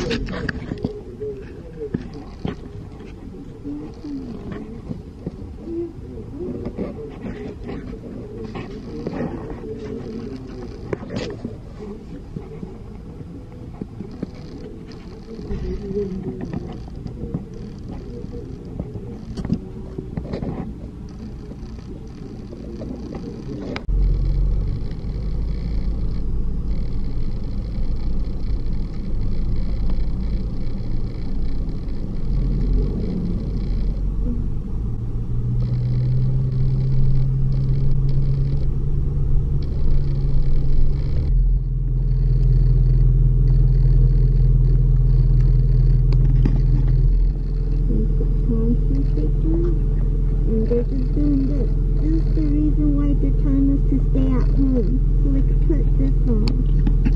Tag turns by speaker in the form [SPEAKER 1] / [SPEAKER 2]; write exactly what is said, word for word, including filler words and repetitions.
[SPEAKER 1] They're just doing this. This is the reason why they're telling us to stay at home, so we can put this on.